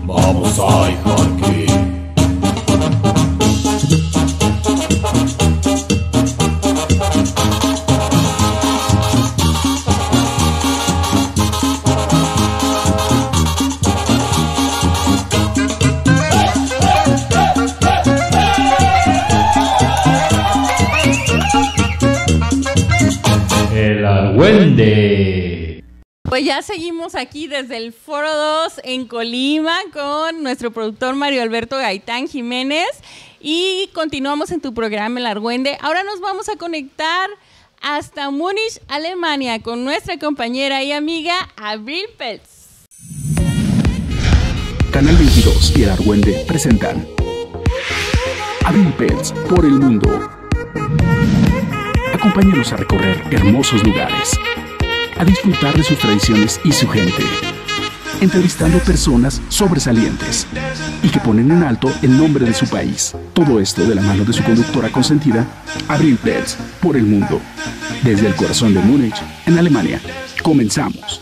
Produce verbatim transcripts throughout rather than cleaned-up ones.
vamos a Ijarki. El Argüende. Pues ya seguimos aquí desde el Foro dos en Colima con nuestro productor Mario Alberto Gaitán Jiménez y continuamos en tu programa El Argüende. Ahora nos vamos a conectar hasta Múnich, Alemania, con nuestra compañera y amiga Abril Peltz. Canal veintidós y El Argüende presentan Abril Peltz por el mundo. Acompáñanos a recorrer hermosos lugares, a disfrutar de sus tradiciones y su gente, entrevistando personas sobresalientes y que ponen en alto el nombre de su país. Todo esto de la mano de su conductora consentida, Abril Peltz, por el mundo. Desde el corazón de Múnich, en Alemania. Comenzamos.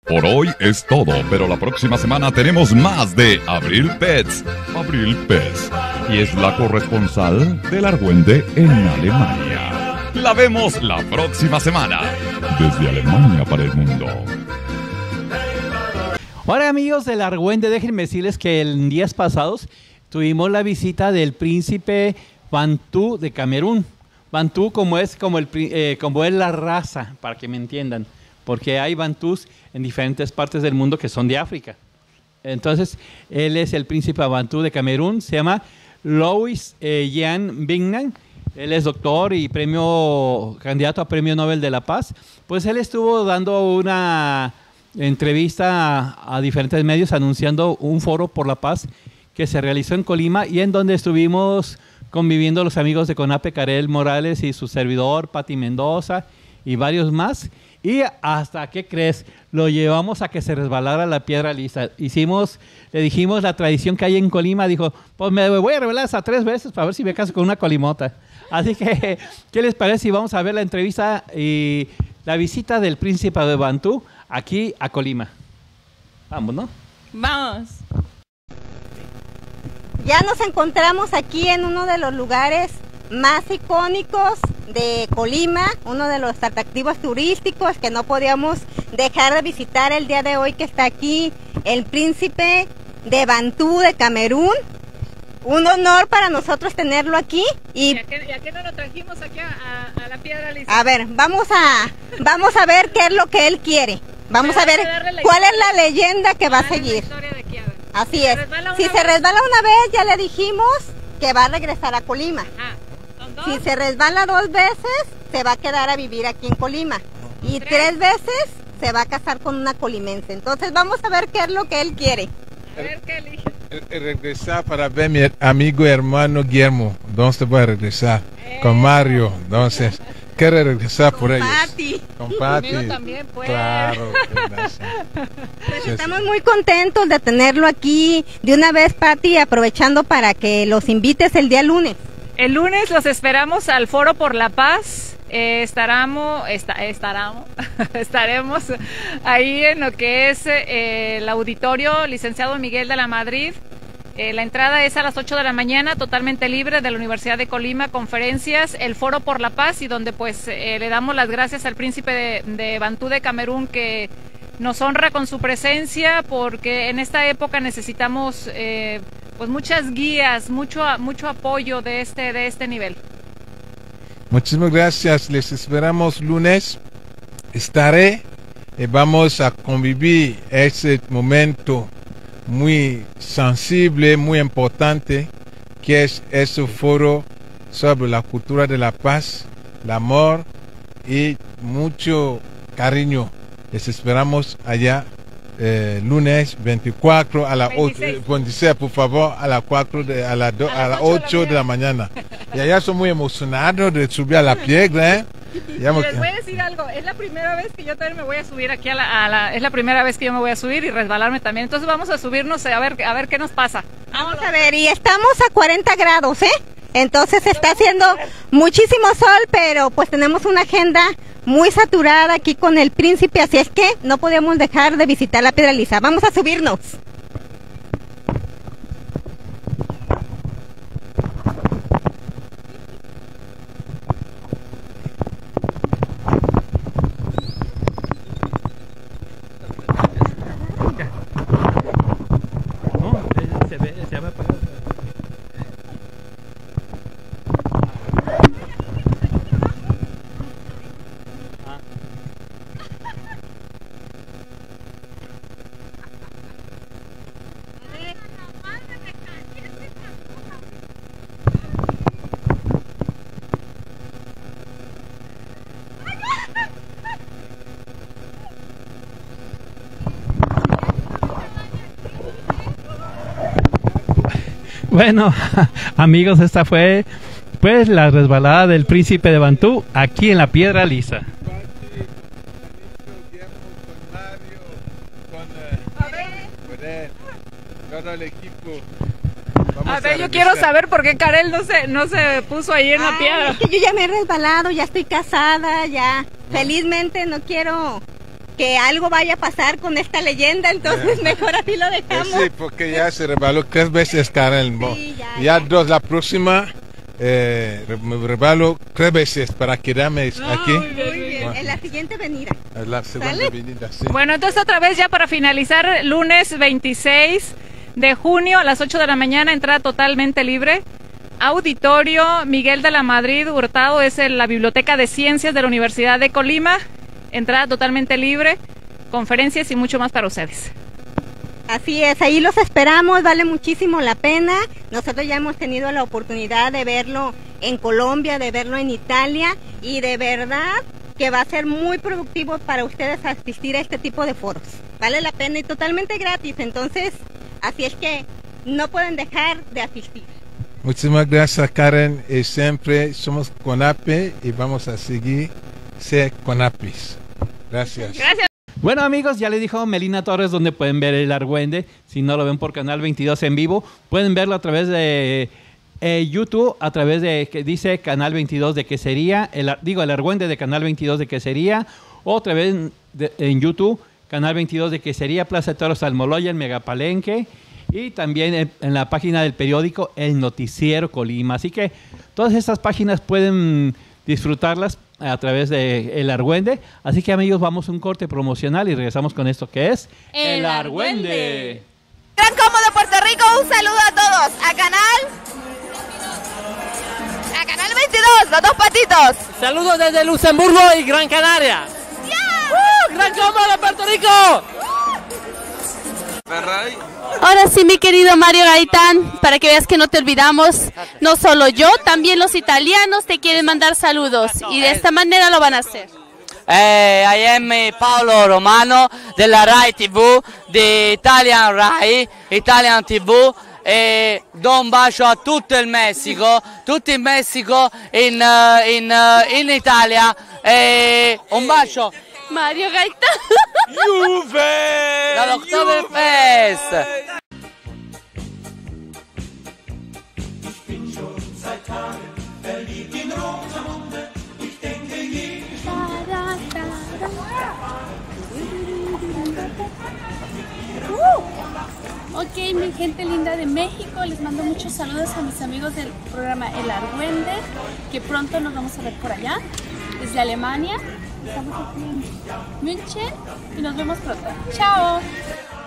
Por hoy es todo, pero la próxima semana tenemos más de Abril Pets. Abril Pets. Y es la corresponsal del Argüende en Alemania. La vemos la próxima semana. Desde Alemania para el mundo. Hola amigos del Argüende, déjenme decirles que en días pasados tuvimos la visita del príncipe Bantú de Camerún. Bantú como es, como, el, eh, como es la raza, para que me entiendan. Porque hay bantús en diferentes partes del mundo que son de África. Entonces, él es el príncipe bantú de Camerún, se llama Louis eh, Jean Bignan. Él es doctor y premio, candidato a Premio Nobel de la Paz. Pues él estuvo dando una entrevista a, a diferentes medios anunciando un foro por la paz que se realizó en Colima y en donde estuvimos conviviendo los amigos de CONAPE, Karel Morales y su servidor, Pati Mendoza y varios más. Y hasta, ¿qué crees? Lo llevamos a que se resbalara la piedra lisa. Hicimos, le dijimos la tradición que hay en Colima. Dijo, pues me voy a revelar hasta tres veces para ver si me caso con una colimota. Así que, ¿qué les parece si vamos a ver la entrevista y la visita del príncipe de Bantú aquí a Colima? Vamos, ¿no? Vamos. Ya nos encontramos aquí en uno de los lugares más icónicos de Colima, uno de los atractivos turísticos que no podíamos dejar de visitar el día de hoy, que está aquí el príncipe de Bantú de Camerún. Un honor para nosotros tenerlo aquí. ¿Y, ¿Y a qué, y a qué no lo trajimos aquí a, a, a la piedra lisa? A ver, vamos a, vamos a ver qué es lo que él quiere. Vamos a ver cuál es la leyenda que va a seguir. Así es. Si se resbala una vez, ya le dijimos que va a regresar a Colima. Ah. Si se resbala dos veces, se va a quedar a vivir aquí en Colima. Y tres, tres veces se va a casar con una colimense. Entonces vamos a ver qué es lo que él quiere. A ver qué elige. Regresar para ver a mi amigo y hermano Guillermo. ¿Dónde voy a regresar? Eh. Con Mario. Entonces, quiere regresar con por ellos. Pati. Con Pati. Conmigo también, pues. Claro. Pues estamos muy contentos de tenerlo aquí. De una vez, Pati, aprovechando para que los invites el día lunes. El lunes los esperamos al Foro por la Paz. Eh, estaremos, esta, estaremos, estaremos ahí en lo que es eh, el auditorio Licenciado Miguel de la Madrid. Eh, la entrada es a las ocho de la mañana, totalmente libre, de la Universidad de Colima, conferencias, el Foro por la Paz, y donde pues eh, le damos las gracias al príncipe de, de Bantú de Camerún, que nos honra con su presencia, porque en esta época necesitamos eh, pues muchas guías, mucho mucho apoyo de este de este nivel. Muchísimas gracias, les esperamos lunes. Estaré y vamos a convivir ese momento muy sensible, muy importante, que es ese foro sobre la cultura de la paz, el amor y mucho cariño. Les esperamos allá eh, lunes veinticuatro a las veintiséis, por favor, a las cuatro de, a las a las ocho de la mañana. Y allá son muy emocionados de subir a la piedra, ¿eh? Ya les voy a decir algo, es la primera vez que yo también me voy a subir aquí a la, a la, es la primera vez que yo me voy a subir y resbalarme también. Entonces vamos a subirnos a ver a ver qué nos pasa. Vamos a ver, y estamos a cuarenta grados, ¿eh? Entonces está haciendo muchísimo sol, pero pues tenemos una agenda muy saturada aquí con el príncipe, así es que no podemos dejar de visitar la piedra lisa. Vamos a subirnos. Bueno, amigos, esta fue pues la resbalada del príncipe de Bantú aquí en la piedra lisa. A ver, yo quiero saber por qué Karel no se, no se puso ahí en la piedra. Es que yo ya me he resbalado, ya estoy casada, ya felizmente no quiero que algo vaya a pasar con esta leyenda, entonces mejor así lo dejamos. Sí, porque ya se rebaló tres veces, Karen. Sí, ya, ya ya. dos, la próxima eh, me rebalo tres veces para quedarme aquí. Muy bien, Bueno, en la siguiente venida. es la segunda ¿Sale? venida, sí. Bueno, entonces otra vez ya para finalizar, lunes veintiséis de junio a las ocho de la mañana, entrada totalmente libre. Auditorio Miguel de la Madrid Hurtado, es en la Biblioteca de Ciencias de la Universidad de Colima. Entrada totalmente libre, conferencias y mucho más para ustedes. Así es, ahí los esperamos, vale muchísimo la pena. Nosotros ya hemos tenido la oportunidad de verlo en Colombia, de verlo en Italia, y de verdad que va a ser muy productivo para ustedes asistir a este tipo de foros. Vale la pena y totalmente gratis, entonces así es que no pueden dejar de asistir. Muchísimas gracias, Karen. Y siempre somos CONAPE y vamos a seguir ser CONAPIS. Gracias. Gracias. Bueno, amigos, ya les dijo Melina Torres dónde pueden ver el Argüende. Si no lo ven por Canal veintidós en vivo, pueden verlo a través de eh, YouTube, a través de, que dice Canal veintidós de Quesería, el, ar- digo, el Argüende de Canal veintidós de Quesería, o otra vez de- en YouTube, Canal veintidós de Quesería, Plaza de Toros Almoloya, en Megapalenque, y también en, en la página del periódico El Noticiero Colima. Así que todas estas páginas pueden disfrutarlas a través de El Argüende. Así que, amigos, vamos a un corte promocional y regresamos con esto que es El Argüende. Gran Combo de Puerto Rico, un saludo a todos. A Canal... A Canal veintidós, los dos patitos. Saludos desde Luxemburgo y Gran Canaria. ¡Uh! ¡Gran Combo de Puerto Rico! Ahora sí, mi querido Mario Gaitán, para que veas que no te olvidamos, no solo yo, también los italianos te quieren mandar saludos y de esta manera lo van a hacer. Eh, I am Paolo Romano della Rai T V, di Italian Rai, Italian T V. E do un bacio a tutto il Messico, tutti in Messico, in, eh, in, eh, in Italia. E un bacio. Mario Gaitán. Juve! Dall'Oktoberfest! Ok, mi gente linda de México, les mando muchos saludos a mis amigos del programa El Argüende, que pronto nos vamos a ver por allá, desde Alemania. Estamos aquí en München y nos vemos pronto. ¡Chao!